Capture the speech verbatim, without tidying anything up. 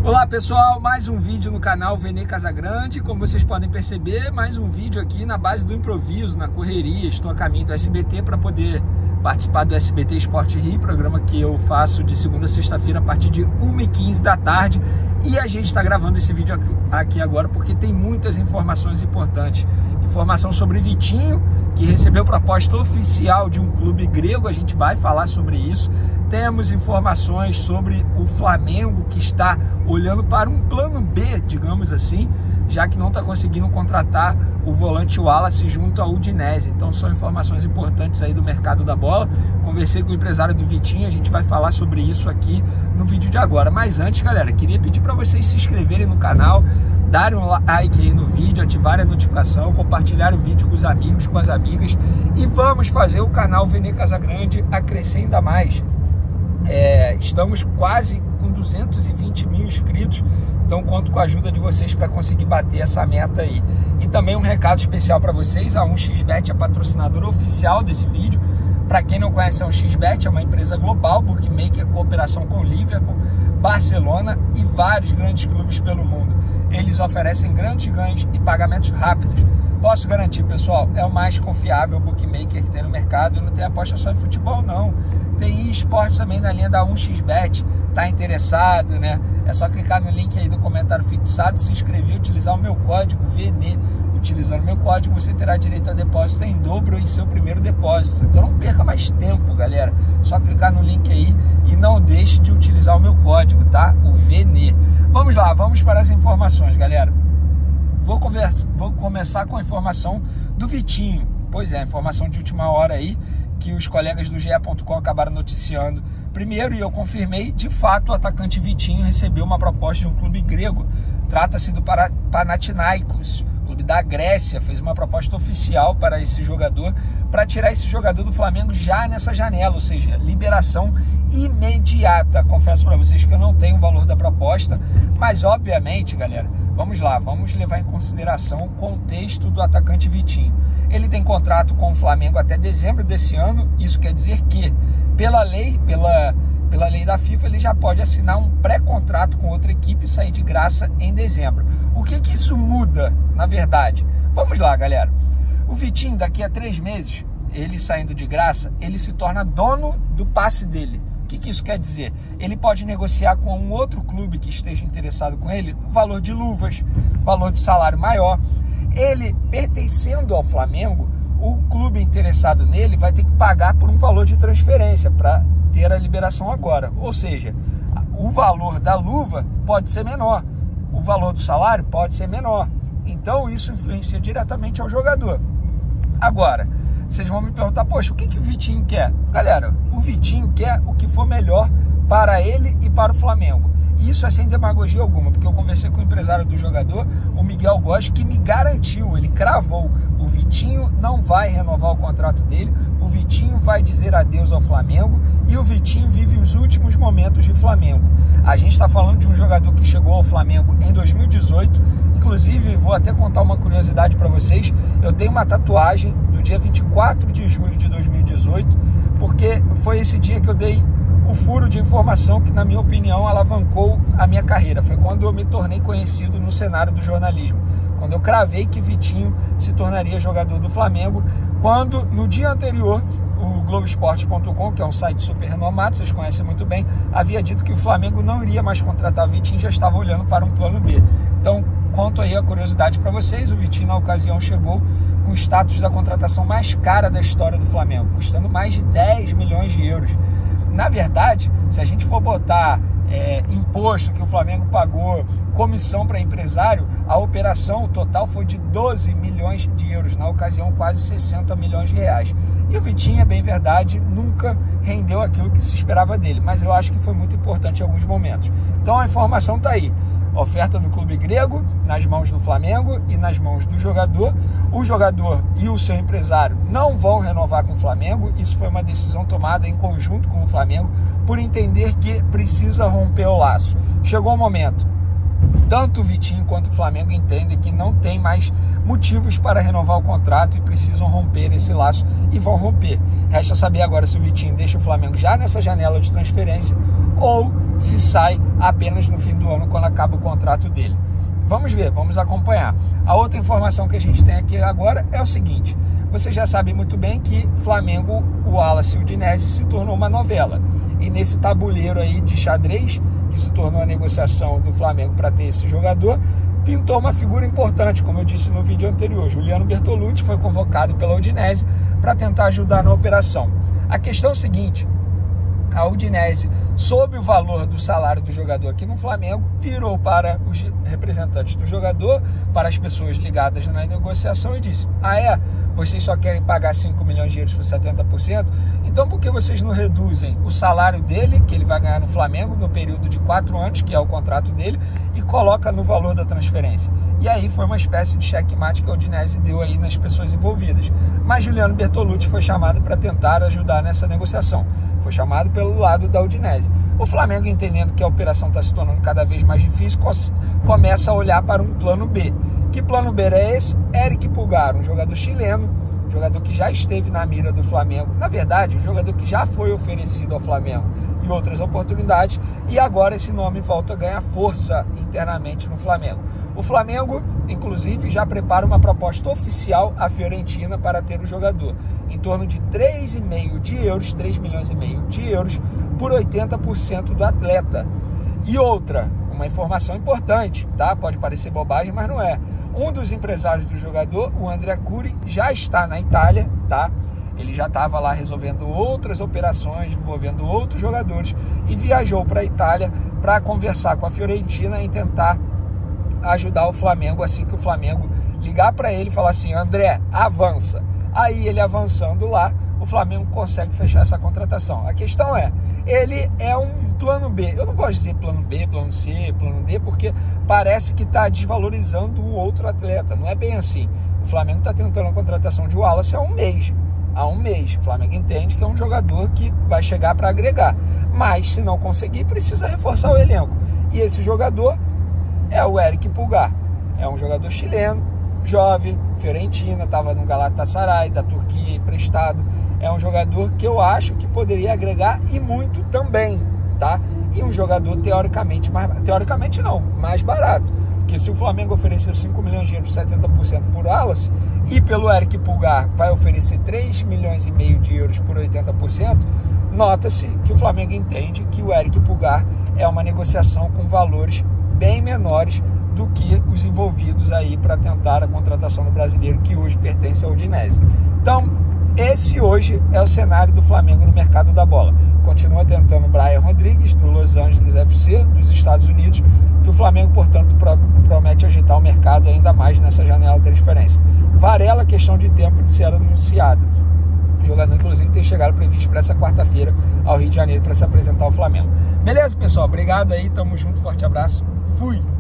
Olá pessoal, mais um vídeo no canal Vene Casagrande. Como vocês podem perceber, mais um vídeo aqui na base do improviso, na correria. Estou a caminho do S B T para poder participar do S B T Esporte Rio, programa que eu faço de segunda a sexta-feira a partir de uma e quinze da tarde. E a gente está gravando esse vídeo aqui agora porque tem muitas informações importantes. Informação sobre Vitinho, que recebeu proposta oficial de um clube grego, a gente vai falar sobre isso. Temos informações sobre o Flamengo, que está olhando para um plano B, digamos assim, já que não está conseguindo contratar o volante Wallace junto ao Udinese. Então são informações importantes aí do mercado da bola. Conversei com o empresário do Vitinho, a gente vai falar sobre isso aqui no vídeo de agora. Mas antes, galera, queria pedir para vocês se inscreverem no canal, darem um like aí no vídeo, ativarem a notificação, compartilhar o vídeo com os amigos, com as amigas, e vamos fazer o canal Vene Casagrande a crescer ainda mais. É, estamos quase com duzentos e vinte mil inscritos, então conto com a ajuda de vocês para conseguir bater essa meta aí. E também um recado especial para vocês: a um x bet é patrocinadora oficial desse vídeo. Para quem não conhece, a um x bet é uma empresa global, bookmaker, cooperação com Liverpool, Barcelona e vários grandes clubes pelo mundo. Eles oferecem grandes ganhos e pagamentos rápidos. Posso garantir, pessoal, é o mais confiável bookmaker que tem no mercado. E não tem aposta só em futebol, não. Tem esportes também na linha da um x bet. Tá interessado, né? É só clicar no link aí do comentário fixado, se inscrever, utilizar o meu código VENE. Utilizando o meu código, você terá direito a depósito em dobro em seu primeiro depósito. Então não perca mais tempo, galera. Só clicar no link aí e não deixe de utilizar o meu código, tá? O VENE. Vamos lá, vamos para as informações, galera. Vou, conversa, vou começar com a informação do Vitinho. Pois é, a informação de última hora aí, que os colegas do G E ponto com acabaram noticiando primeiro, e eu confirmei, de fato, o atacante Vitinho recebeu uma proposta de um clube grego. Trata-se do Panathinaikos, clube da Grécia. Fez uma proposta oficial para esse jogador, para tirar esse jogador do Flamengo já nessa janela, ou seja, liberação imediata. Confesso para vocês que eu não tenho o valor da proposta, mas obviamente, galera, vamos lá, vamos levar em consideração o contexto do atacante Vitinho. Ele tem contrato com o Flamengo até dezembro desse ano. Isso quer dizer que, pela lei, pela, pela lei da FIFA, ele já pode assinar um pré-contrato com outra equipe e sair de graça em dezembro. O que que isso muda, na verdade? Vamos lá, galera. O Vitinho, daqui a três meses, ele saindo de graça, ele se torna dono do passe dele. O que que isso quer dizer? Ele pode negociar com um outro clube que esteja interessado com ele o valor de luvas, valor de salário maior. Ele, pertencendo ao Flamengo, o clube interessado nele vai ter que pagar por um valor de transferência para ter a liberação agora. Ou seja, o valor da luva pode ser menor, o valor do salário pode ser menor. Então isso influencia diretamente ao jogador. Agora, vocês vão me perguntar, poxa, o que que o Vitinho quer? Galera, o Vitinho quer o que for melhor para ele e para o Flamengo. E isso é sem demagogia alguma, porque eu conversei com o empresário do jogador, o Miguel Góes, que me garantiu, ele cravou: o Vitinho não vai renovar o contrato dele, o Vitinho vai dizer adeus ao Flamengo, e o Vitinho vive os últimos momentos de Flamengo. A gente está falando de um jogador que chegou ao Flamengo em dois mil e dezoito, inclusive vou até contar uma curiosidade para vocês: eu tenho uma tatuagem do dia vinte e quatro de julho de dois mil e dezoito, porque foi esse dia que eu dei o furo de informação que, na minha opinião, alavancou a minha carreira. Foi quando eu me tornei conhecido no cenário do jornalismo, quando eu cravei que Vitinho se tornaria jogador do Flamengo, quando no dia anterior o Globo Esporte ponto com, que é um site super renomado, vocês conhecem muito bem, havia dito que o Flamengo não iria mais contratar Vitinho, já estava olhando para um plano B. Então conto aí a curiosidade para vocês: o Vitinho na ocasião chegou com o status da contratação mais cara da história do Flamengo, custando mais de dez milhões de euros. Na verdade, se a gente for botar é, imposto que o Flamengo pagou, comissão para empresário, a operação total foi de doze milhões de euros, na ocasião quase sessenta milhões de reais. E o Vitinho, é bem verdade, nunca rendeu aquilo que se esperava dele, mas eu acho que foi muito importante em alguns momentos. Então a informação está aí: oferta do clube grego nas mãos do Flamengo e nas mãos do jogador. O jogador e o seu empresário não vão renovar com o Flamengo. Isso foi uma decisão tomada em conjunto com o Flamengo, por entender que precisa romper o laço. Chegou o momento. Tanto o Vitinho quanto o Flamengo entendem que não tem mais motivos para renovar o contrato e precisam romper esse laço, e vão romper. Resta saber agora se o Vitinho deixa o Flamengo já nessa janela de transferência ou se sai apenas no fim do ano, quando acaba o contrato dele. Vamos ver, vamos acompanhar. A outra informação que a gente tem aqui agora é o seguinte: você já sabe muito bem que Flamengo, o Wallace e o Udinese se tornou uma novela. E nesse tabuleiro aí de xadrez, que se tornou a negociação do Flamengo para ter esse jogador, pintou uma figura importante, como eu disse no vídeo anterior. Juliano Bertolucci foi convocado pela Udinese para tentar ajudar na operação. A questão é o seguinte: a Udinese, sob o valor do salário do jogador aqui no Flamengo, virou para os representantes do jogador, para as pessoas ligadas na negociação, e disse: ah é? Vocês só querem pagar cinco milhões de euros por setenta por cento? Então por que vocês não reduzem o salário dele, que ele vai ganhar no Flamengo no período de quatro anos, que é o contrato dele, e coloca no valor da transferência? E aí foi uma espécie de checkmate que a Udinese deu aí nas pessoas envolvidas. Mas Juliano Bertolucci foi chamado para tentar ajudar nessa negociação. Foi chamado pelo lado da Udinese. O Flamengo, entendendo que a operação está se tornando cada vez mais difícil, começa a olhar para um plano B. Que plano B é esse? Eric Pulgar, um jogador chileno, jogador que já esteve na mira do Flamengo. Na verdade, um jogador que já foi oferecido ao Flamengo em outras oportunidades, e agora esse nome volta a ganhar força internamente no Flamengo. O Flamengo, inclusive, já prepara uma proposta oficial à Fiorentina para ter o jogador, em torno de três vírgula cinco de euros, três milhões e meio de euros por oitenta por cento do atleta. E outra, uma informação importante, tá? Pode parecer bobagem, mas não é. Um dos empresários do jogador, o André Curi, já está na Itália, tá? Ele já estava lá resolvendo outras operações, envolvendo outros jogadores, e viajou para a Itália para conversar com a Fiorentina e tentar ajudar o Flamengo, assim que o Flamengo ligar para ele e falar assim: André, avança. Aí ele avançando lá, o Flamengo consegue fechar essa contratação. A questão é, ele é um plano B. Eu não gosto de dizer plano B, plano C, plano D, porque parece que está desvalorizando o outro atleta. Não é bem assim. O Flamengo está tentando a contratação de Wallace há um mês. Há um mês. O Flamengo entende que é um jogador que vai chegar para agregar. Mas, se não conseguir, precisa reforçar o elenco. E esse jogador é o Eric Pulgar. É um jogador chileno, jovem, Fiorentina, estava no Galatasaray, da Turquia, emprestado. É um jogador que eu acho que poderia agregar, e muito também, tá? E um jogador teoricamente, mais, teoricamente não, mais barato. Porque se o Flamengo ofereceu cinco milhões de euros, setenta por cento por Wallace, e pelo Eric Pulgar vai oferecer três milhões e meio de euros por oitenta por cento, nota-se que o Flamengo entende que o Eric Pulgar é uma negociação com valores bem menores do que os envolvidos aí para tentar a contratação do brasileiro, que hoje pertence ao Udinese. Então, esse hoje é o cenário do Flamengo no mercado da bola. Continua tentando o Brian Rodrigues, do Los Angeles F C, dos Estados Unidos, e o Flamengo, portanto, pro, promete agitar o mercado ainda mais nessa janela de transferência. Varela, questão de tempo de ser anunciado. O jogador, inclusive, tem chegado previsto para essa quarta-feira ao Rio de Janeiro para se apresentar ao Flamengo. Beleza, pessoal? Obrigado aí, tamo junto, forte abraço, fui!